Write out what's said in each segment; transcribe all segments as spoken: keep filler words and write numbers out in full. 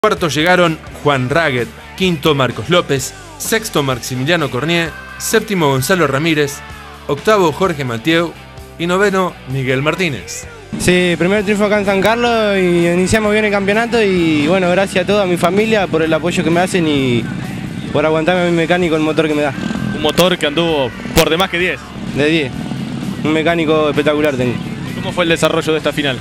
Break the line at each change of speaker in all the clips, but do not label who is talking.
Cuarto llegaron Juan Raget, quinto Marcos López, sexto Maximiliano Cornier, séptimo Gonzalo Ramírez, octavo Jorge Mathieu y noveno Miguel Martínez.
Sí, primer triunfo acá en San Carlos y iniciamos bien el campeonato y bueno, gracias a toda mi familia por el apoyo que me hacen y por aguantarme a mi mecánico el motor que me da.
Un motor que anduvo por de más que diez.
De diez. Un mecánico espectacular tengo.
¿Cómo fue el desarrollo de esta final?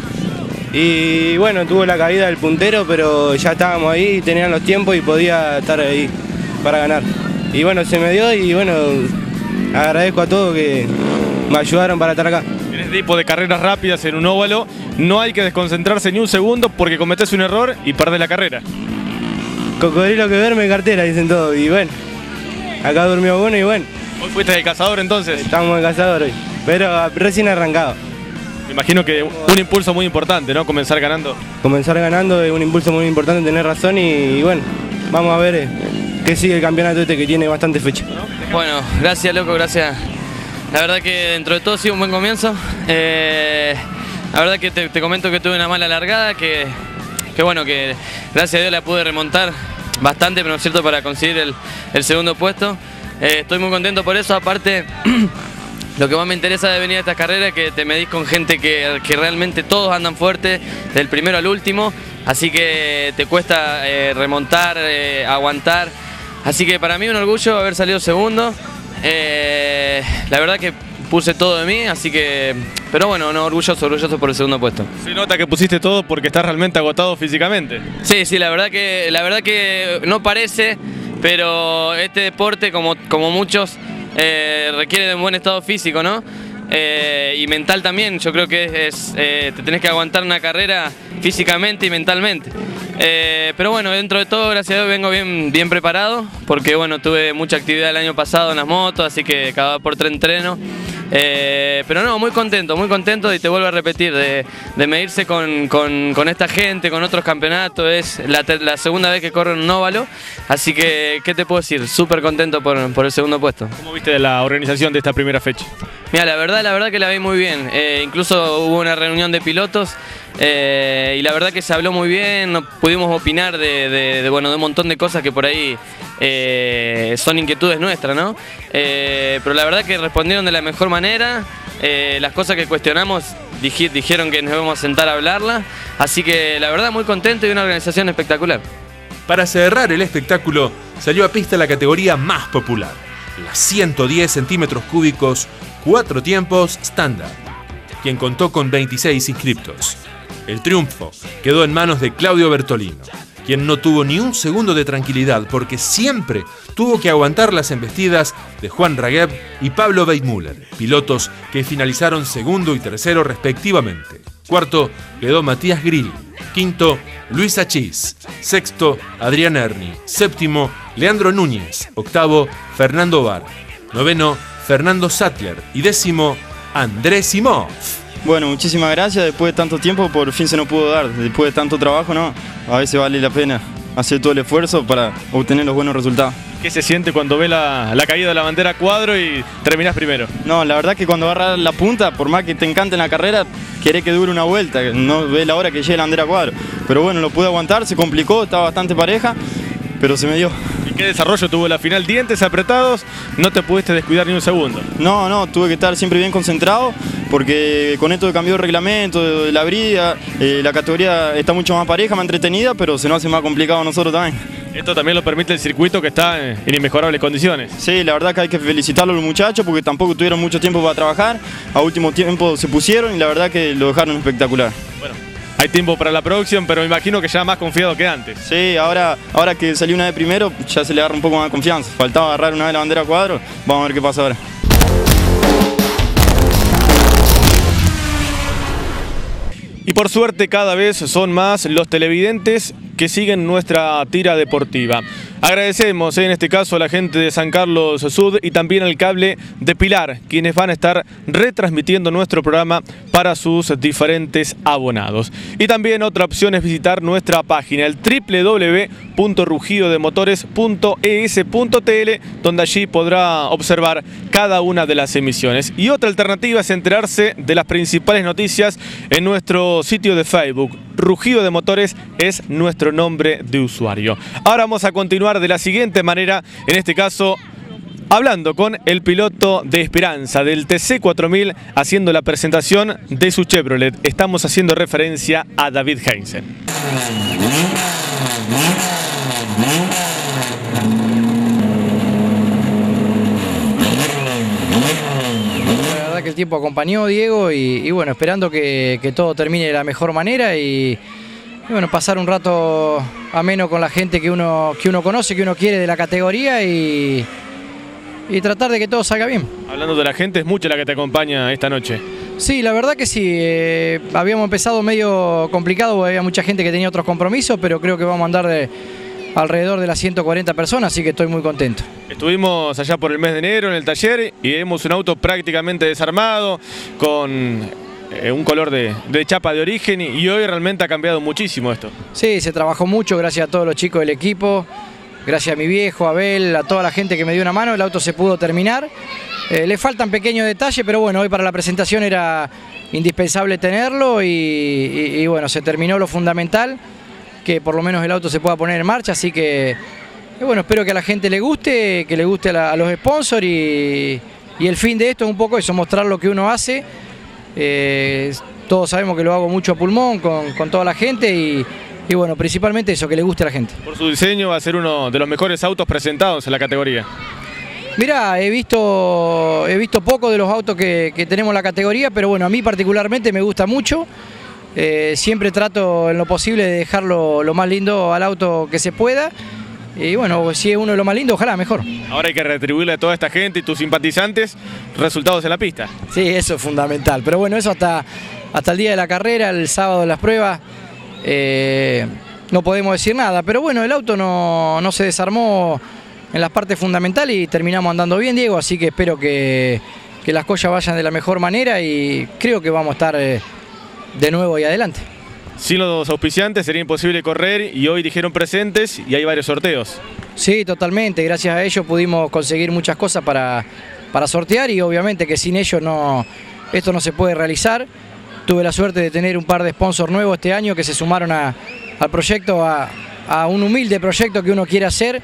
Y bueno, tuvo la caída del puntero, pero ya estábamos ahí, tenían los tiempos y podía estar ahí para ganar. Y bueno, se me dio y bueno, agradezco a todos que me ayudaron para estar acá.
En este tipo de carreras rápidas en un óvalo no hay que desconcentrarse ni un segundo porque cometés un error y perdés la carrera.
Cocodrilo que verme cartera, dicen todos. Y bueno, acá durmió bueno y bueno.
¿Hoy fuiste de cazador entonces?
Estamos de cazador hoy, pero recién arrancado.
Me imagino que un impulso muy importante, ¿no? Comenzar ganando.
Comenzar ganando es un impulso muy importante, tener razón y, y bueno, vamos a ver eh, qué sigue el campeonato este que tiene bastante fecha.
Bueno, gracias loco, gracias. La verdad que dentro de todo ha sido un buen comienzo. Eh, la verdad que te, te comento que tuve una mala largada, que, que bueno, que gracias a Dios la pude remontar bastante, pero no es cierto, para conseguir el, el segundo puesto. Eh, estoy muy contento por eso, aparte... Lo que más me interesa de venir a estas carreras es que te medís con gente que, que realmente todos andan fuerte, del primero al último, así que te cuesta eh, remontar, eh, aguantar. Así que para mí un orgullo haber salido segundo. Eh, la verdad que puse todo de mí, así que... Pero bueno, no, orgulloso, orgulloso por el segundo puesto.
Se nota que pusiste todo porque estás realmente agotado físicamente.
Sí, sí, la verdad que, la verdad que no parece, pero este deporte, como, como muchos... Eh, requiere de un buen estado físico, ¿no? Eh, y mental también. Yo creo que es, eh, te tenés que aguantar una carrera físicamente y mentalmente. Eh, pero bueno, dentro de todo, gracias a Dios, vengo bien, bien preparado, porque bueno, tuve mucha actividad el año pasado en las motos, así que cada por tres entreno. Eh, pero no, muy contento, muy contento y te vuelvo a repetir, de, de medirse con, con, con esta gente, con otros campeonatos, es la, la segunda vez que corro en un óvalo, así que, ¿qué te puedo decir? Súper contento por, por el segundo puesto.
¿Cómo viste la organización de esta primera fecha?
Mira, la verdad, la verdad que la vi muy bien, eh, incluso hubo una reunión de pilotos eh, y la verdad que se habló muy bien, pudimos opinar de, de, de, bueno, de un montón de cosas que por ahí eh, son inquietudes nuestras, ¿no? Eh, pero la verdad que respondieron de la mejor manera, eh, las cosas que cuestionamos dij, dijeron que nos íbamos a sentar a hablarlas, así que la verdad muy contento y una organización espectacular.
Para cerrar el espectáculo salió a pista la categoría más popular, las ciento diez centímetros cúbicos, cuatro tiempos estándar, quien contó con veintiséis inscriptos. El triunfo quedó en manos de Claudio Bertolino, quien no tuvo ni un segundo de tranquilidad porque siempre tuvo que aguantar las embestidas de Juan Raget y Pablo Weidmuller, pilotos que finalizaron segundo y tercero respectivamente. Cuarto quedó Matías Grill, quinto Luis Achís, sexto Adrián Erni, séptimo Leandro Núñez, octavo Fernando Bar, noveno Fernando Sattler y décimo Andrés Simov.
Bueno, muchísimas gracias, después de tanto tiempo por fin se nos pudo dar, después de tanto trabajo, ¿no? A veces vale la pena hacer todo el esfuerzo para obtener los buenos resultados.
¿Qué se siente cuando ve la, la caída de la bandera a cuadro y terminás primero?
No, la verdad que cuando agarras la punta, por más que te encante en la carrera, querés que dure una vuelta, no ves la hora que llegue la bandera a cuadro. Pero bueno, lo pude aguantar, se complicó, estaba bastante pareja, pero se me dio.
¿Y qué desarrollo tuvo la final? Dientes apretados, no te pudiste descuidar ni un segundo.
No, no, tuve que estar siempre bien concentrado, porque con esto de cambio de reglamento, de la brida, eh, la categoría está mucho más pareja, más entretenida, pero se nos hace más complicado a nosotros también.
Esto también lo permite el circuito que está en inmejorables condiciones.
Sí, la verdad que hay que felicitarlo a los muchachos porque tampoco tuvieron mucho tiempo para trabajar, a último tiempo se pusieron y la verdad que lo dejaron espectacular.
Bueno, hay tiempo para la producción, pero me imagino que ya más confiado que antes.
Sí, ahora, ahora que salió una vez primero, ya se le agarra un poco más de confianza. Faltaba agarrar una vez la bandera a cuadro, vamos a ver qué pasa ahora.
Y por suerte cada vez son más los televidentes que siguen nuestra tira deportiva. Agradecemos en este caso a la gente de San Carlos Sud y también al cable de Pilar, quienes van a estar retransmitiendo nuestro programa para sus diferentes abonados. Y también otra opción es visitar nuestra página, el doble u doble u doble u punto rugido de motores punto e ese punto te ele, donde allí podrá observar cada una de las emisiones. Y otra alternativa es enterarse de las principales noticias en nuestro sitio de Facebook. Rugido de Motores es nuestro nombre de usuario. Ahora vamos a continuar de la siguiente manera, en este caso hablando con el piloto de Esperanza del T C cuatro mil, haciendo la presentación de su Chevrolet. Estamos haciendo referencia a David Heinzen.
La verdad que el tiempo acompañó, Diego, y, y bueno, esperando que, que todo termine de la mejor manera y, y bueno, pasar un rato ameno con la gente que uno, que uno conoce, que uno quiere de la categoría y, y tratar de que todo salga bien.
Hablando de la gente, es mucha la que te acompaña esta noche.
Sí, la verdad que sí, eh, habíamos empezado medio complicado porque había mucha gente que tenía otros compromisos, pero creo que vamos a andar de alrededor de las ciento cuarenta personas, así que estoy muy contento.
Estuvimos allá por el mes de enero en el taller y vemos un auto prácticamente desarmado, con eh, un color de, de chapa de origen, y hoy realmente ha cambiado muchísimo esto.
Sí, se trabajó mucho, gracias a todos los chicos del equipo, gracias a mi viejo, a Abel, a toda la gente que me dio una mano, el auto se pudo terminar. Eh, le faltan pequeños detalles, pero bueno, hoy para la presentación era indispensable tenerlo y, y, y bueno, se terminó lo fundamental, que por lo menos el auto se pueda poner en marcha, así que y bueno, espero que a la gente le guste, que le guste a, la, a los sponsors y, y el fin de esto es un poco eso, mostrar lo que uno hace. Eh, todos sabemos que lo hago mucho a pulmón con, con toda la gente y, y bueno, principalmente eso, que le guste a la gente.
Por su diseño va a ser uno de los mejores autos presentados en la categoría.
Mirá, he visto, he visto poco de los autos que, que tenemos en la categoría, pero bueno, a mí particularmente me gusta mucho. Eh, siempre trato en lo posible de dejarlo lo más lindo al auto que se pueda. Y bueno, si es uno de los más lindos, ojalá mejor.
Ahora hay que retribuirle a toda esta gente y tus simpatizantes resultados en la pista.
Sí, eso es fundamental. Pero bueno, eso hasta, hasta el día de la carrera, el sábado de las pruebas, eh, no podemos decir nada. Pero bueno, el auto no, no se desarmó en las partes fundamentales y terminamos andando bien, Diego. Así que espero que, que las cosas vayan de la mejor manera y creo que vamos a estar eh, de nuevo ahí adelante.
Sin los auspiciantes sería imposible correr y hoy dijeron presentes y hay varios sorteos.
Sí, totalmente. Gracias a ellos pudimos conseguir muchas cosas para, para sortear y obviamente que sin ellos no, esto no se puede realizar. Tuve la suerte de tener un par de sponsors nuevos este año que se sumaron a, al proyecto, a, a un humilde proyecto que uno quiere hacer.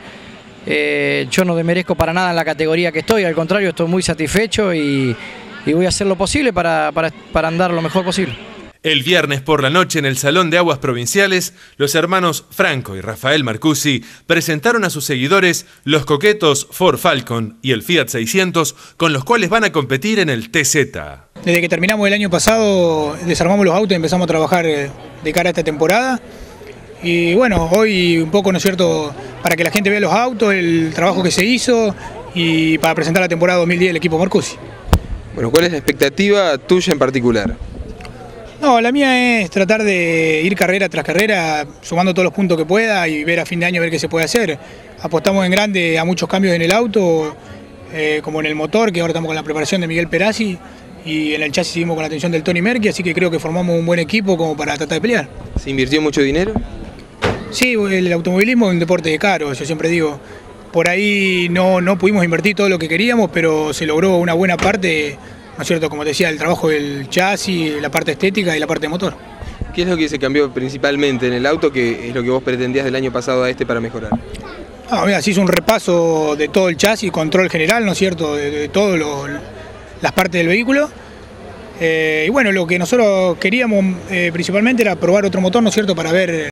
Eh, yo no demerezco para nada en la categoría que estoy, al contrario, estoy muy satisfecho y, y voy a hacer lo posible para, para, para andar lo mejor posible.
El viernes por la noche en el Salón de Aguas Provinciales, los hermanos Franco y Rafael Marcusi presentaron a sus seguidores los coquetos Ford Falcon y el Fiat seiscientos con los cuales van a competir en el T Z.
Desde que terminamos el año pasado desarmamos los autos y empezamos a trabajar de cara a esta temporada. Y bueno, hoy un poco, ¿no es cierto?, para que la gente vea los autos, el trabajo que se hizo y para presentar la temporada dos mil diez del equipo Marcusi.
Bueno, ¿cuál es la expectativa tuya en particular?
No, la mía es tratar de ir carrera tras carrera, sumando todos los puntos que pueda y ver a fin de año ver qué se puede hacer. Apostamos en grande a muchos cambios en el auto, eh, como en el motor, que ahora estamos con la preparación de Miguel Perazzi, y en el chasis seguimos con la atención del Tony Merki, así que creo que formamos un buen equipo como para tratar de pelear.
¿Se invirtió mucho dinero?
Sí, el automovilismo es un deporte caro, yo siempre digo. Por ahí no, no pudimos invertir todo lo que queríamos, pero se logró una buena parte, ¿no es cierto?, como te decía, el trabajo del chasis, la parte estética y la parte de motor.
¿Qué es lo que se cambió principalmente en el auto, que es lo que vos pretendías del año pasado a este para mejorar?
Ah, mira, se hizo un repaso de todo el chasis, control general, ¿no es cierto?, de, de todas las partes del vehículo. Eh, y bueno, lo que nosotros queríamos eh, principalmente era probar otro motor, ¿no es cierto?, para ver